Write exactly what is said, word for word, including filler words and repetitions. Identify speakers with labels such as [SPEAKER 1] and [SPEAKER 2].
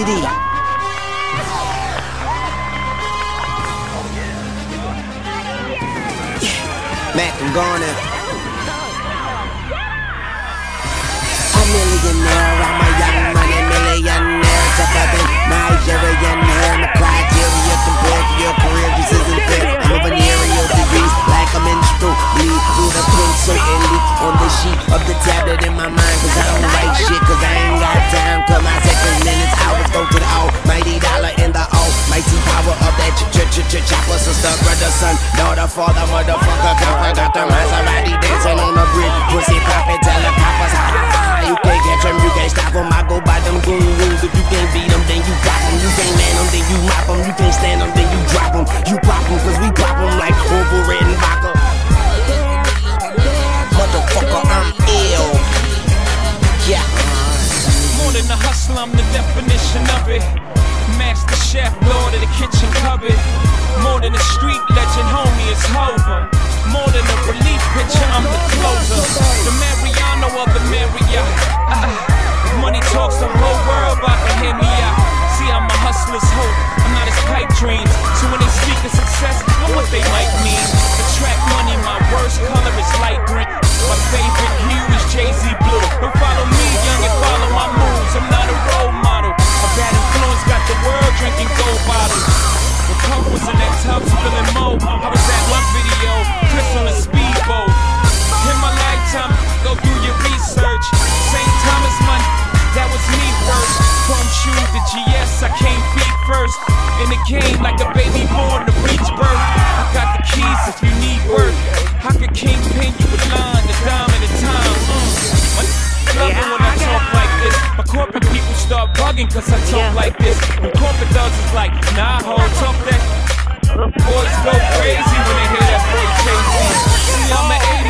[SPEAKER 1] Diddy. Mac, I'm gone now. A millionaire, I'm a young money millionaire. Tougher than Nigerian hair. My criteria compared to your career just isn't fair. I'm a venereal disease, like I'm in school. Bleed through the pencil and leak on the sheet of the tablet in my mind. Cause I don't write shit, cause I ain't got time. Cause my seconds, minutes, hours go to the almighty dollar in the almighty power of that ch-ch-ch-chopper. Sister, brother, son, daughter, father, motherfucker, copper. Got the Maserati dancing on the bridge. Pussy poppin', tell the coppers, ha ha ha. You can't catch them, you can't stop them. I go by them goon rules. If you can't beat them, then you pop them. You can't man them, then you mop them. You can't stand them, then you drop them. You pop them, cause we pop them like Orville Redenbacher. Motherfucker, I'm ill. Yeah.
[SPEAKER 2] More than a hustler, I'm the definition of it. Master chef, lord of the kitchen cupboard. More than a street legend, homie, it's Hova. More than a relief pitcher, I'm the closer. The Mariano of the Marriott. uh, Money talks, the whole world about to hear me out. See, I'm a hustler's hope, I'm not his pipe dreams. So when they speak of success, I'm what they might mean. Attract money, my worst color is light green. My favorite hue is Jay-Z blue. Don't follow me, young, and follow my moves. I'm not a role model. A bad influence got the world drinking gold bottles. The pump was in that tub spilling mo. I was at one video, Chris on a speedboat. In my lifetime, go do your research. Saint Thomas money, that was me first. Chrome shoe, the G S, I came feet first. In the game like a baby born to reach birth. I got the keys if you need work. I could kingpin you with line, the dime at a time. Mm. Love it when I talk like this. My corporate people start bugging cause I talk yeah. like this. When corporate dogs is like, nah, ho, talk that. Boys go crazy when they hear that boy Jay-Z. See, I'm an